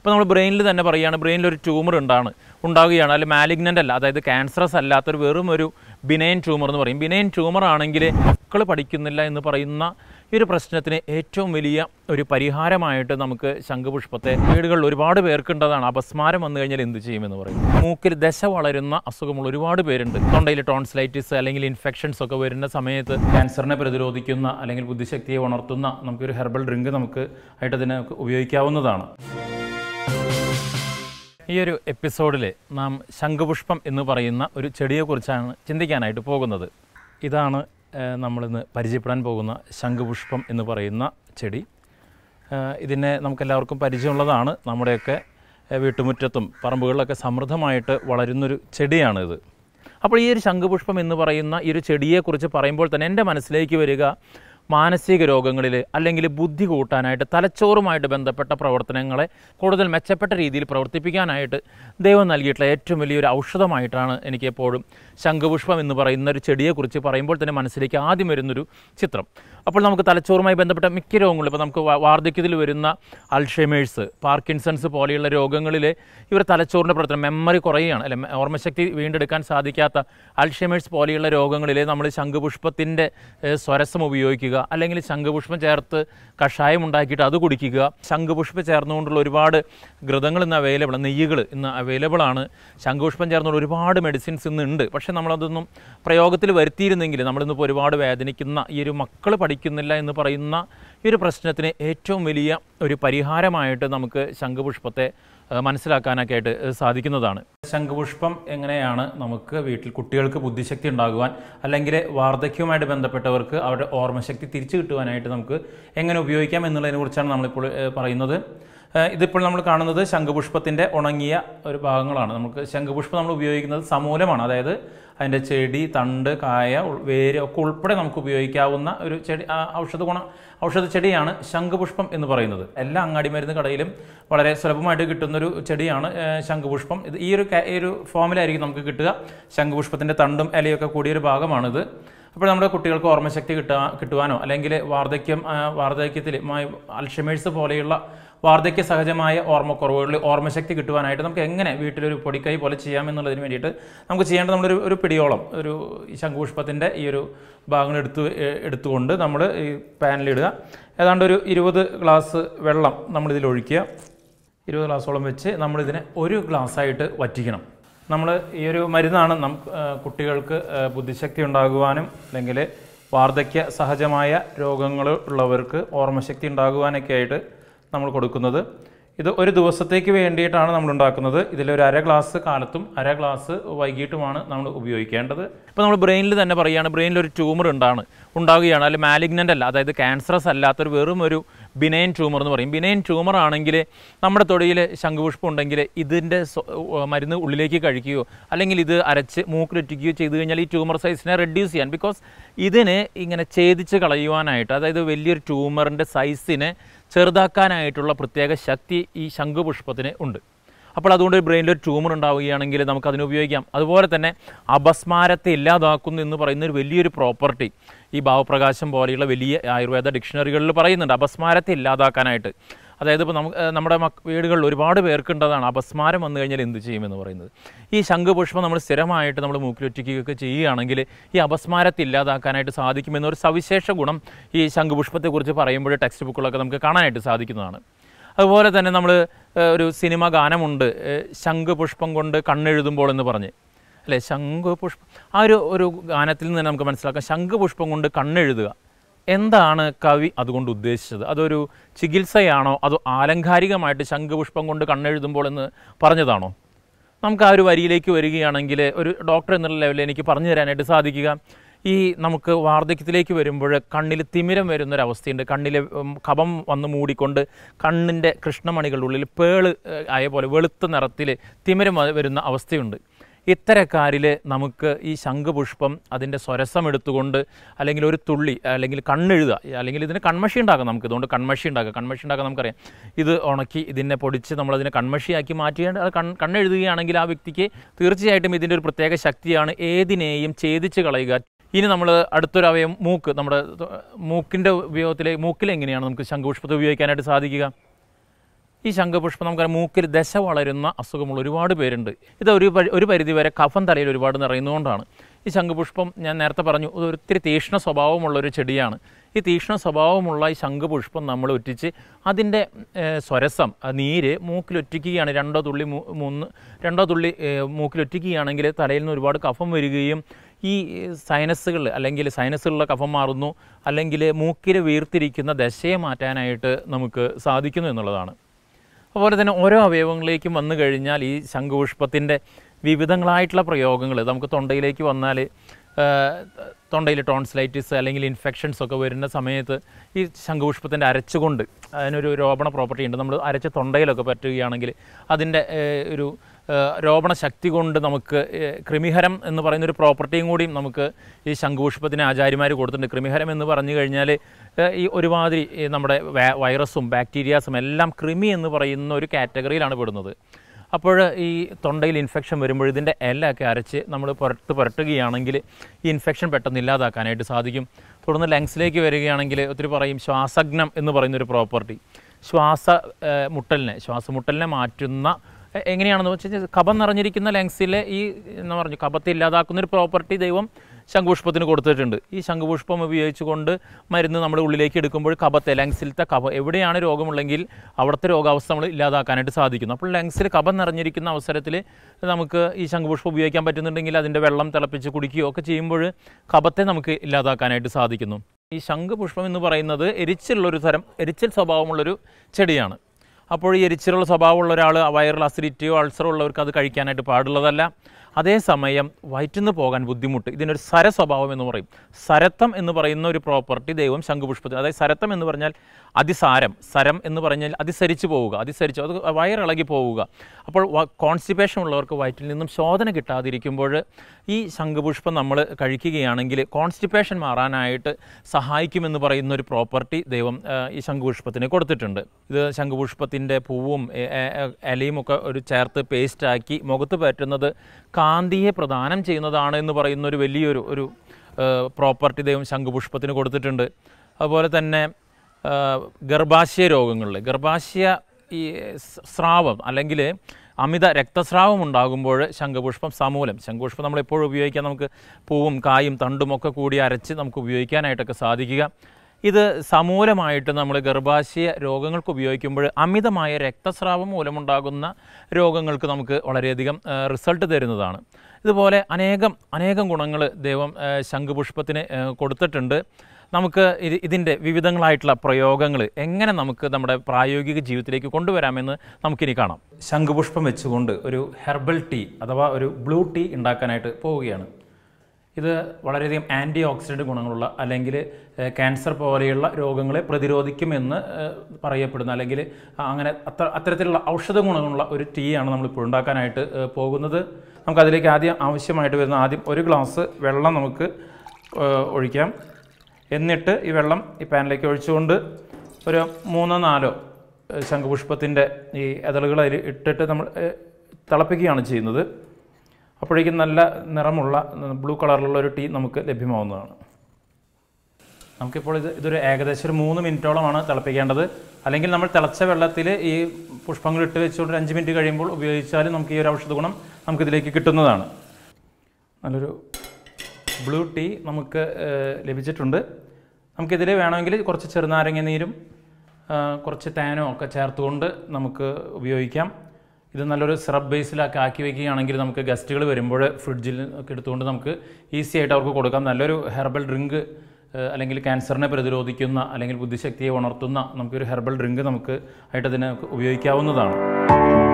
ഇപ്പോൾ നമ്മൾ ബ്രെയിനിൽ തന്നെ പറയുകയാണ്, ബ്രെയിനിലൊരു ട്യൂമർ ഉണ്ടാകുകയാണ്, അല്ലെങ്കിൽ മാലിഗ്നൻ്റ് അല്ല, അതായത് ക്യാൻസറസ് അല്ലാത്തൊരു വെറും ഒരു ബിനൈൻ ട്യൂമർ എന്ന് പറയും. ബിനൈൻ ട്യൂമർ ആണെങ്കിൽ മക്കൾ പഠിക്കുന്നില്ല എന്ന് പറയുന്ന ഈ ഒരു പ്രശ്നത്തിന് ഏറ്റവും വലിയ ഒരു പരിഹാരമായിട്ട് നമുക്ക് ശംഖുപുഷ്പത്തെ വീടുകളിൽ ഒരുപാട് പേർക്കുണ്ടതാണ്. അപസ്മാരം വന്നു കഴിഞ്ഞാൽ എന്ത് ചെയ്യുമെന്ന് പറയും. മൂക്കിൽ ദശ വളരുന്ന അസുഖമുള്ള ഒരുപാട് പേരുണ്ട്. തൊണ്ടയിൽ ടോൺസിലൈറ്റിസ് അല്ലെങ്കിൽ ഇൻഫെക്ഷൻസ് ഒക്കെ വരുന്ന സമയത്ത് ക്യാൻസറിനെ പ്രതിരോധിക്കുന്ന അല്ലെങ്കിൽ ബുദ്ധിശക്തിയെ ഉണർത്തുന്ന നമുക്കൊരു ഹെർബൽ ഡ്രിങ്ക് നമുക്ക് ആയിട്ട് അതിനെ ഉപയോഗിക്കാവുന്നതാണ്. ഈ ഒരു എപ്പിസോഡിൽ നാം ശംഖുപുഷ്പം എന്ന് പറയുന്ന ഒരു ചെടിയെക്കുറിച്ചാണ് ചിന്തിക്കാനായിട്ട് പോകുന്നത്. ഇതാണ് നമ്മളിന്ന് പരിചയപ്പെടാൻ പോകുന്ന ശംഖുപുഷ്പം എന്ന് പറയുന്ന ചെടി. ഇതിനെ നമുക്കെല്ലാവർക്കും പരിചയമുള്ളതാണ്. നമ്മുടെയൊക്കെ വീട്ടുമുറ്റത്തും പറമ്പുകളിലൊക്കെ സമൃദ്ധമായിട്ട് വളരുന്നൊരു ചെടിയാണിത്. അപ്പോൾ ഈ ഒരു ശംഖുപുഷ്പം എന്ന് പറയുന്ന ഈ ഒരു ചെടിയെക്കുറിച്ച് പറയുമ്പോൾ തന്നെ എൻ്റെ മനസ്സിലേക്ക് വരിക മാനസിക രോഗങ്ങളിൽ അല്ലെങ്കിൽ ബുദ്ധി കൂട്ടാനായിട്ട് തലച്ചോറുമായിട്ട് ബന്ധപ്പെട്ട പ്രവർത്തനങ്ങളെ കൂടുതൽ മെച്ചപ്പെട്ട രീതിയിൽ പ്രവർത്തിപ്പിക്കാനായിട്ട് ദൈവം നൽകിയിട്ടുള്ള ഏറ്റവും വലിയൊരു ഔഷധമായിട്ടാണ് എനിക്ക് എപ്പോഴും ശംഖുപുഷ്പം എന്ന് പറയുന്ന ഒരു ചെടിയെക്കുറിച്ച് പറയുമ്പോൾ തന്നെ മനസ്സിലേക്ക് ആദ്യം വരുന്നൊരു ചിത്രം. അപ്പോൾ നമുക്ക് തലച്ചോറുമായി ബന്ധപ്പെട്ട മിക്ക രോഗങ്ങളും, ഇപ്പോൾ നമുക്ക് വാർദ്ധക്യത്തിൽ വരുന്ന അൾഷൈമേഴ്സ്, പാർക്കിൻസൺസ് പോലെയുള്ള രോഗങ്ങളിൽ ഇവർ തലച്ചോറിൻ്റെ പ്രവർത്തനം, മെമ്മറി കുറയുകയാണ്, അല്ലെ ഓർമ്മശക്തി വീണ്ടെടുക്കാൻ സാധിക്കാത്ത അൾഷൈമേഴ്സ് പോലെയുള്ള രോഗങ്ങളിൽ നമ്മൾ ശംഖുപുഷ്പത്തിൻ്റെ സ്വരസം ഉപയോഗിക്കുക, അല്ലെങ്കിൽ ശംഖുപുഷ്പം ചേർത്ത് കഷായം ഉണ്ടാക്കിയിട്ട് അത് കുടിക്കുക. ശംഖുപുഷ്പം ചേർന്നുകൊണ്ടുള്ള ഒരുപാട് ഘൃതങ്ങൾ ഇന്ന് അവൈലബിൾ, നെയ്യുകൾ ഇന്ന് അവൈലബിൾ ആണ്. ശംഖുപുഷ്പം ചേർന്നുള്ള ഒരുപാട് മെഡിസിൻസ് ഇന്ന് ഉണ്ട്. പക്ഷേ നമ്മളതൊന്നും പ്രയോഗത്തിൽ വരുത്തിയിരുന്നെങ്കിൽ നമ്മളിന്നിപ്പോൾ ഒരുപാട് വേദനിക്കുന്ന ഈ ഒരു മക്കൾ പഠിക്കുന്നില്ല എന്ന് പറയുന്ന ഈ ഒരു പ്രശ്നത്തിന് ഏറ്റവും വലിയ ഒരു പരിഹാരമായിട്ട് നമുക്ക് ശംഖുപുഷ്പത്തെ മനസ്സിലാക്കാനൊക്കെ ആയിട്ട് സാധിക്കുന്നതാണ്. ശംഖുപുഷ്പം എങ്ങനെയാണ് നമുക്ക് വീട്ടിൽ കുട്ടികൾക്ക് ബുദ്ധിശക്തി ഉണ്ടാകുവാൻ, അല്ലെങ്കിൽ വാർദ്ധക്യവുമായിട്ട് ബന്ധപ്പെട്ടവർക്ക് അവരുടെ ഓർമ്മശക്തി തിരിച്ചു കിട്ടുവാനായിട്ട് നമുക്ക് എങ്ങനെ ഉപയോഗിക്കാം എന്നുള്ളതിനെക്കുറിച്ചാണ് നമ്മളിപ്പോൾ പറയുന്നത്. ഇതിപ്പോൾ നമ്മൾ കാണുന്നത് ശംഖുപുഷ്പത്തിൻ്റെ ഉണങ്ങിയ ഒരു ഭാഗങ്ങളാണ്. നമുക്ക് ശംഖുപുഷ്പം നമ്മൾ ഉപയോഗിക്കുന്നത് സമൂലമാണ്, അതായത് അതിൻ്റെ ചെടി, തണ്ട്, കായ, വേര് ഒക്കെ ഉൾപ്പെടെ നമുക്ക് ഉപയോഗിക്കാവുന്ന ഒരു ചെടി, ഔഷധ ചെടിയാണ് ശംഖുപുഷ്പം എന്ന് പറയുന്നത്. എല്ലാ അങ്ങാടിമരുന്ന് കടയിലും വളരെ സുലഭമായിട്ട് കിട്ടുന്നൊരു ചെടിയാണ് ശംഖുപുഷ്പം. ഇത് ഈ ഒരു ഫോമിലായിരിക്കും നമുക്ക് കിട്ടുക. ശംഖുപുഷ്പത്തിൻ്റെ തണ്ടും ഇലയൊക്കെ കൂടിയൊരു ഭാഗമാണിത്. അപ്പോൾ നമ്മുടെ കുട്ടികൾക്ക് ഓർമ്മശക്തി കിട്ടുവാനോ അല്ലെങ്കിൽ വാർദ്ധക്യത്തിൽ അൾഷൈമേഴ്സ് പോലെയുള്ള വാർദ്ധക്യ സഹജമായ ഓർമ്മക്കുറവുകളിൽ ഓർമ്മശക്തി കിട്ടുവാനായിട്ട് നമുക്ക് എങ്ങനെ വീട്ടിലൊരു പൊടിക്കൈ പോലെ ചെയ്യാമെന്നുള്ളതിന് വേണ്ടിയിട്ട് നമുക്ക് ചെയ്യേണ്ടത് നമ്മളൊരു പിടിയോളം ഒരു ശംഖുപുഷ്പത്തിൻ്റെ ഈ ഒരു ഭാഗങ്ങൾ എടുത്തുകൊണ്ട് നമ്മൾ ഈ പാനിലിടുക. ഏതാണ്ട് ഒരു 20 ഗ്ലാസ് വെള്ളം നമ്മളിതിൽ ഒഴിക്കുക. 20 ഗ്ലാസോളം വെച്ച് നമ്മളിതിനെ 1 ഗ്ലാസ്സായിട്ട് വറ്റിക്കണം. നമ്മൾ ഈ ഒരു മരുന്നാണ് കുട്ടികൾക്ക് ബുദ്ധിശക്തി ഉണ്ടാകുവാനും അല്ലെങ്കിൽ വാർദ്ധക്യ സഹജമായ രോഗങ്ങൾ ഉള്ളവർക്ക് ഓർമ്മശക്തി ഉണ്ടാകുവാനൊക്കെ ആയിട്ട് നമ്മൾ കൊടുക്കുന്നത്. ഇത് ഒരു ദിവസത്തേക്ക് വേണ്ടിയിട്ടാണ് നമ്മൾ ഉണ്ടാക്കുന്നത്. ഇതിലൊരു 1/2 ഗ്ലാസ് കാലത്തും 1/2 ഗ്ലാസ് വൈകിട്ടുമാണ് നമ്മൾ ഉപയോഗിക്കേണ്ടത്. ഇപ്പോൾ നമ്മൾ ബ്രെയിനിൽ തന്നെ പറയുകയാണ്, ബ്രെയിനിലൊരു ട്യൂമർ ഉണ്ടാകുകയാണ്, അല്ലെങ്കിൽ മാലിഗ്നൻ്റ് അല്ല, അതായത് ക്യാൻസറസ് അല്ലാത്തൊരു വെറും ഒരു ബിനൈൻ ട്യൂമർ എന്ന് പറയും. ബിനൈൻ ട്യൂമർ ആണെങ്കിൽ നമ്മുടെ തൊടിയിൽ ശംഖുപുഷ്പം ഉണ്ടെങ്കിൽ ഇതിൻ്റെ മരുന്ന് ഉള്ളിലേക്ക് കഴിക്കുകയോ അല്ലെങ്കിൽ ഇത് അരച്ച് മൂക്കിലിറ്റിക്കുകയോ ചെയ്തു കഴിഞ്ഞാൽ ഈ ട്യൂമർ സൈസിനെ റെഡ്യൂസ് ചെയ്യാൻ, ബിക്കോസ് ഇതിനെ ഇങ്ങനെ ഛേദിച്ച് കളയുവാനായിട്ട്, അതായത് വലിയൊരു ട്യൂമറിൻ്റെ സൈസിനെ ചെറുതാക്കാനായിട്ടുള്ള പ്രത്യേക ശക്തി ഈ ശംഖുപുഷ്പത്തിന് ഉണ്ട്. അപ്പോൾ അതുകൊണ്ട് ബ്രെയിനിലൊരു ട്യൂമർ ഉണ്ടാവുകയാണെങ്കിൽ നമുക്കതിന് ഉപയോഗിക്കാം. അതുപോലെ തന്നെ അപസ്മാരത്തെ ഇല്ലാതാക്കുന്നു എന്ന് പറയുന്നൊരു വലിയൊരു പ്രോപ്പർട്ടി ഈ ഭാവപ്രകാശം പോലെയുള്ള വലിയ ആയുർവേദ ഡിക്ഷണറികളിൽ പറയുന്നുണ്ട്, അപസ്മാരത്തെ ഇല്ലാതാക്കാനായിട്ട്. അതായത് ഇപ്പോൾ നമ്മുടെ വീടുകളിൽ ഒരുപാട് പേർക്കുണ്ടതാണ് അപസ്മാരം വന്നു കഴിഞ്ഞാൽ എന്ത് ചെയ്യുമെന്ന് പറയുന്നത്. ഈ ശംഖുപുഷ്പം നമ്മൾ സ്ഥിരമായിട്ട് നമ്മൾ മൂക്കിലൊറ്റിക്കുകയൊക്കെ ചെയ്യുകയാണെങ്കിൽ ഈ അപസ്മാരത്തെ ഇല്ലാതാക്കാനായിട്ട് സാധിക്കുമെന്നൊരു സവിശേഷ ഗുണം ഈ ശംഖുപുഷ്പത്തെക്കുറിച്ച് പറയുമ്പോൾ ടെക്സ്റ്റ് ബുക്കുകളൊക്കെ നമുക്ക് കാണാനായിട്ട് സാധിക്കുന്നതാണ്. അതുപോലെ തന്നെ നമ്മൾ ഒരു സിനിമ ഗാനമുണ്ട്, ശംഖുപുഷ്പം കൊണ്ട് കണ്ണെഴുതുമ്പോൾ എന്ന് പറഞ്ഞ്, അല്ലേ? ശംഖുപുഷ്പം, ആ ഒരു ഗാനത്തിൽ നിന്ന് തന്നെ നമുക്ക് മനസ്സിലാക്കാം ശംഖുപുഷ്പം കൊണ്ട് കണ്ണെഴുതുക. എന്താണ് കവി അതുകൊണ്ട് ഉദ്ദേശിച്ചത്? അതൊരു ചികിത്സയാണോ അതോ ആലങ്കാരികമായിട്ട് ശംഖുപുഷ്പം കൊണ്ട് കണ്ണെഴുതുമ്പോൾ എന്ന് പറഞ്ഞതാണോ? നമുക്ക് ആ ഒരു വരിയിലേക്ക് വരികയാണെങ്കിൽ ഒരു ഡോക്ടർ എന്നുള്ള ലെവലിൽ എനിക്ക് പറഞ്ഞു തരാനായിട്ട് സാധിക്കുക, ഈ നമുക്ക് വാർദ്ധക്യത്തിലേക്ക് വരുമ്പോൾ കണ്ണിൽ തിമിരം വരുന്നൊരവസ്ഥയുണ്ട്. കണ്ണിലെ കഫം വന്ന് മൂടിക്കൊണ്ട് കണ്ണിൻ്റെ കൃഷ്ണമണികളുടെ ഉള്ളിൽ പേള് ആയ പോലെ വെളുത്ത നിറത്തിൽ തിമിരം വരുന്ന അവസ്ഥയുണ്ട്. ഇത്തരക്കാരിൽ നമുക്ക് ഈ ശംഖുപുഷ്പം അതിൻ്റെ സ്വരസം എടുത്തുകൊണ്ട് അല്ലെങ്കിൽ ഒരു തുള്ളി അല്ലെങ്കിൽ കണ്ണെഴുതുക, അല്ലെങ്കിൽ ഇതിന് കൺമഷി ഉണ്ടാക്കാം. നമുക്ക് ഇതുകൊണ്ട് കൺമഷി ഉണ്ടാക്കാം നമുക്കറിയാം. ഇത് ഉണക്കി ഇതിനെ പൊടിച്ച് നമ്മളതിനെ കൺമഷിയാക്കി മാറ്റിയാൽ അത് കണ്ണെഴുതുകയാണെങ്കിൽ ആ വ്യക്തിക്ക് തീർച്ചയായിട്ടും ഇതിൻ്റെ ഒരു പ്രത്യേക ശക്തിയാണ് ഏതിനെയും ഛേദിച്ച് കളയുക. ഇനി നമ്മൾ അടുത്തൊരു അവയം മൂക്ക്, നമ്മുടെ മൂക്കിൻ്റെ ഉപയോഗത്തിൽ മൂക്കിൽ എങ്ങനെയാണ് നമുക്ക് ശംഖുപുഷ്പത്തെ ഉപയോഗിക്കാനായിട്ട് സാധിക്കുക? ഈ ശംഖുപുഷ്പം നമുക്കറിയാം മൂക്കിൽ ദശ വളരുന്ന അസുഖമുള്ള ഒരുപാട് പേരുണ്ട്. ഇത് ഒരു പരിധിവരെ കഫം തലയിൽ ഒരുപാട് നിറയുന്നതുകൊണ്ടാണ്. ഈ ശംഖുപുഷ്പം ഞാൻ നേരത്തെ പറഞ്ഞു ഒത്തിരി തീക്ഷ്ണ സ്വഭാവമുള്ളൊരു ചെടിയാണ്. ഈ തീക്ഷ്ണ സ്വഭാവമുള്ള ഈ ശംഖുപുഷ്പം നമ്മൾ ഒറ്റിച്ച് അതിൻ്റെ സ്വരസം നീര് മൂക്കിലൊറ്റിക്കുകയാണ്. രണ്ടോ തുള്ളി മൂക്കിലൊറ്റിക്കുകയാണെങ്കിൽ തലയിൽ നിന്ന് ഒരുപാട് കഫം വരികയും ഈ സൈനസുകൾ അല്ലെങ്കിൽ സൈനസുകളിലെ കഫം മാറുന്നു, അല്ലെങ്കിൽ മൂക്കിൽ വീർത്തിരിക്കുന്ന ദശയെ മാറ്റാനായിട്ട് നമുക്ക് സാധിക്കുന്നു എന്നുള്ളതാണ്. അതുപോലെ തന്നെ ഓരോ അവയവങ്ങളിലേക്കും വന്നു കഴിഞ്ഞാൽ ഈ ശംഖുപുഷ്പത്തിൻ്റെ വിവിധങ്ങളായിട്ടുള്ള പ്രയോഗങ്ങൾ നമുക്ക് തൊണ്ടയിലേക്ക് വന്നാൽ തൊണ്ടയിൽ ടോൺസിലൈറ്റിസ് അല്ലെങ്കിൽ ഇൻഫെക്ഷൻസ് ഒക്കെ വരുന്ന സമയത്ത് ഈ ശംഖുപുഷ്പത്തിൻ്റെ അരച്ചുകൊണ്ട് അതിനൊരു രോപണ പ്രോപ്പർട്ടി ഉണ്ട്. നമ്മൾ അരച്ച് തൊണ്ടയിലൊക്കെ പറ്റുകയാണെങ്കിൽ അതിൻ്റെ ഒരു രോപണ ശക്തി കൊണ്ട് നമുക്ക് കൃമിഹരം എന്ന് പറയുന്നൊരു പ്രോപ്പർട്ടിയും കൂടിയും നമുക്ക് ഈ ശംഖുപുഷ്പത്തിന് ആചാര്യന്മാർ കൊടുത്തിട്ടുണ്ട്. കൃമിഹരം എന്ന് പറഞ്ഞു കഴിഞ്ഞാൽ ഈ ഒരുമാതിരി നമ്മുടെ വൈറസും ബാക്ടീരിയാസും എല്ലാം കൃമി എന്ന് പറയുന്ന ഒരു കാറ്റഗറിയിലാണ് പെടുന്നത്. അപ്പോൾ ഈ തൊണ്ടയിൽ ഇൻഫെക്ഷൻ വരുമ്പോൾ ഇതിൻ്റെ ഇലയൊക്കെ അരച്ച് നമ്മൾ പുരട്ടുകയാണെങ്കിൽ ഈ ഇൻഫെക്ഷൻ പെട്ടെന്ന് ഇല്ലാതാക്കാനായിട്ട് സാധിക്കും. തുടർന്ന് ലങ്സിലേക്ക് വരികയാണെങ്കിൽ ഒത്തിരി പറയും ശ്വാസഗ്നം എന്ന് പറയുന്നൊരു പ്രോപ്പർട്ടി, ശ്വാസമുട്ടലിനെ മാറ്റുന്ന എങ്ങനെയാണെന്ന് വെച്ചാൽ കഫം നിറഞ്ഞിരിക്കുന്ന ലങ്സിലെ ഈ എന്ന് പറഞ്ഞു കഫത്തെ ഇല്ലാതാക്കുന്നൊരു പ്രോപ്പർട്ടി ദൈവം ശംഖുപുഷ്പത്തിന് കൊടുത്തിട്ടുണ്ട്. ഈ ശംഖുപുഷ്പം ഉപയോഗിച്ചുകൊണ്ട് മരുന്ന് നമ്മുടെ ഉള്ളിലേക്ക് എടുക്കുമ്പോൾ കഫത്തെ ലങ്സിലത്തെ കഫം എവിടെയാണ് രോഗമുള്ളെങ്കിൽ അവിടുത്തെ രോഗാവസ്ഥ നമ്മൾ ഇല്ലാതാക്കാനായിട്ട് സാധിക്കുന്നു. അപ്പോൾ ലങ്സിൽ കഫം നിറഞ്ഞിരിക്കുന്ന അവസരത്തിൽ നമുക്ക് ഈ ശംഖുപുഷ്പം ഉപയോഗിക്കാൻ പറ്റുന്നുണ്ടെങ്കിൽ അതിൻ്റെ വെള്ളം തിളപ്പിച്ച് കുടിക്കുകയോ ഒക്കെ ചെയ്യുമ്പോൾ കഫത്തെ നമുക്ക് ഇല്ലാതാക്കാനായിട്ട് സാധിക്കുന്നു. ഈ ശംഖുപുഷ്പം എന്ന് പറയുന്നത് എരിച്ചിൽ സ്വഭാവമുള്ളൊരു ചെടിയാണ്. അപ്പോൾ ഈ എരിച്ചിലുള്ള സ്വഭാവമുള്ള ഒരാൾ വൈറൽ അസിഡിറ്റിയോ അൾസറോ ഉള്ളവർക്ക് അത് കഴിക്കാനായിട്ട് പാടുള്ളതല്ല. അതേസമയം വയറ്റിൽ നിന്ന് പോകാൻ ബുദ്ധിമുട്ട്, ഇതിനൊരു സര സ്വഭാവം എന്ന് പറയും. സരത്വം എന്ന് പറയുന്ന ഒരു പ്രോപ്പർട്ടി ദൈവം ശംഖുപുഷ്പത്തിൽ, അതായത് സരത്വം എന്ന് പറഞ്ഞാൽ അതിസാരം, സരം എന്ന് പറഞ്ഞാൽ അതിസരിച്ച് പോവുക, അത് വയറിളകി പോവുക. അപ്പോൾ കോൺസ്റ്റിപ്പേഷൻ ഉള്ളവർക്ക് വയറ്റിൽ നിന്നും ശോധന കിട്ടാതിരിക്കുമ്പോൾ ഈ ശംഖുപുഷ്പം നമ്മൾ കഴിക്കുകയാണെങ്കിൽ കോൺസ്റ്റിപ്പേഷൻ മാറാനായിട്ട് സഹായിക്കുമെന്ന് പറയുന്ന ഒരു പ്രോപ്പർട്ടി ദൈവം ഈ ശംഖുപുഷ്പത്തിന് കൊടുത്തിട്ടുണ്ട്. ഇത് ശംഖുപുഷ്പത്തിൻ്റെ പൂവും ഇലയും ഒക്കെ ഒരു ചേർത്ത് പേസ്റ്റാക്കി മുഖത്ത് പറ്റുന്നത് കാന്തിയെ പ്രദാനം ചെയ്യുന്നതാണ് എന്ന് പറയുന്ന ഒരു വലിയൊരു പ്രോപ്പർട്ടി ദൈവം ശംഖുപുഷ്പത്തിന് കൊടുത്തിട്ടുണ്ട്. അതുപോലെ തന്നെ ഗർഭാശയ രോഗങ്ങളിൽ ഗർഭാശയ ഈ സ്രാവം അല്ലെങ്കിൽ അമിത രക്തസ്രാവം ഉണ്ടാകുമ്പോൾ ശംഖുപുഷ്പം ശംഖുപുഷ്പം നമ്മളെപ്പോഴും ഉപയോഗിക്കാൻ നമുക്ക് പൂവും കായും തണ്ടും ഒക്കെ കൂടി അരച്ച് നമുക്ക് ഉപയോഗിക്കാനായിട്ടൊക്കെ സാധിക്കുക. ഇത് സമൂലമായിട്ട് നമ്മൾ ഗർഭാശയ രോഗങ്ങൾക്ക് ഉപയോഗിക്കുമ്പോൾ അമിതമായ രക്തസ്രാവം മൂലമുണ്ടാകുന്ന രോഗങ്ങൾക്ക് നമുക്ക് വളരെയധികം റിസൾട്ട് തരുന്നതാണ്. ഇതുപോലെ അനേകം ഗുണങ്ങൾ ദൈവം ശംഖുപുഷ്പത്തിന് കൊടുത്തിട്ടുണ്ട്. നമുക്ക് ഇതിൻ്റെ വിവിധങ്ങളായിട്ടുള്ള പ്രയോഗങ്ങൾ എങ്ങനെ നമുക്ക് നമ്മുടെ പ്രായോഗിക ജീവിതത്തിലേക്ക് കൊണ്ടുവരാമെന്ന് നമുക്കിനി കാണാം. ശംഖുപുഷ്പം വെച്ചുകൊണ്ട് ഒരു ഹെർബൽ ടീ അഥവാ ഒരു ബ്ലൂ ടീ ഉണ്ടാക്കാനായിട്ട് പോവുകയാണ്. ഇത് വളരെയധികം ആൻറ്റി ഓക്സിഡൻറ്റ് ഗുണങ്ങളുള്ള അല്ലെങ്കിൽ ക്യാൻസർ പോലെയുള്ള രോഗങ്ങളെ പ്രതിരോധിക്കുമെന്ന് പറയപ്പെടുന്ന അല്ലെങ്കിൽ അങ്ങനെ അത്തരത്തിലുള്ള ഔഷധ ഗുണങ്ങളുള്ള ഒരു ടീ ആണ് നമ്മളിപ്പോൾ ഉണ്ടാക്കാനായിട്ട് പോകുന്നത്. നമുക്കതിലേക്ക് ആവശ്യമായിട്ട് വരുന്ന ഒരു ഗ്ലാസ് വെള്ളം നമുക്ക് ഒഴിക്കാം. എന്നിട്ട് ഈ വെള്ളം ഈ പാനിലേക്ക് ഒഴിച്ചുകൊണ്ട് ഒരു 3-4 ശംഖുപുഷ്പത്തിൻ്റെ ഈ ഇതളുകൾ അതിൽ ഇട്ടിട്ട് നമ്മൾ തിളപ്പിക്കുകയാണ് ചെയ്യുന്നത്. അപ്പോഴേക്കും നല്ല നിറമുള്ള ബ്ലൂ കളറിലുള്ള ഒരു ടീ നമുക്ക് ലഭ്യമാവുന്നതാണ്. നമുക്കിപ്പോൾ ഇതൊരു ഏകദേശം ഒരു 3 മിനിറ്റോളമാണ് തിളപ്പിക്കേണ്ടത്. അല്ലെങ്കിൽ നമ്മൾ തിളച്ച വെള്ളത്തിൽ ഈ പുഷ്പങ്ങൾ ഇട്ട് വെച്ചുകൊണ്ട് 5 മിനിറ്റ് കഴിയുമ്പോൾ ഉപയോഗിച്ചാലും നമുക്ക് ഈ ഒരു ഔഷധ ഗുണം നമുക്കിതിലേക്ക് കിട്ടുന്നതാണ്. നല്ലൊരു ബ്ലൂ ടീ നമുക്ക് ലഭിച്ചിട്ടുണ്ട്. നമുക്കിതിൽ വേണമെങ്കിൽ കുറച്ച് ചെറുനാരങ്ങ നീരും കുറച്ച് തേനോ ഒക്കെ ചേർത്തുകൊണ്ട് നമുക്ക് ഉപയോഗിക്കാം. ഇത് നല്ലൊരു സിറപ്പ് ബേസിലൊക്കെ ആക്കി വയ്ക്കുകയാണെങ്കിൽ നമുക്ക് ഗസ്റ്റുകൾ വരുമ്പോൾ ഫ്രിഡ്ജിൽ ഒക്കെ എടുത്തുകൊണ്ട് നമുക്ക് ഈസി ആയിട്ട് അവർക്ക് കൊടുക്കാം. നല്ലൊരു ഹെർബൽ ഡ്രിങ്ക് അല്ലെങ്കിൽ ക്യാൻസറിനെ പ്രതിരോധിക്കുന്ന അല്ലെങ്കിൽ ബുദ്ധിശക്തിയെ ഉണർത്തുന്ന നമുക്കൊരു ഹെർബൽ ഡ്രിങ്ക് നമുക്ക് ആയിട്ട് അതിനെ ഉപയോഗിക്കാവുന്നതാണ്.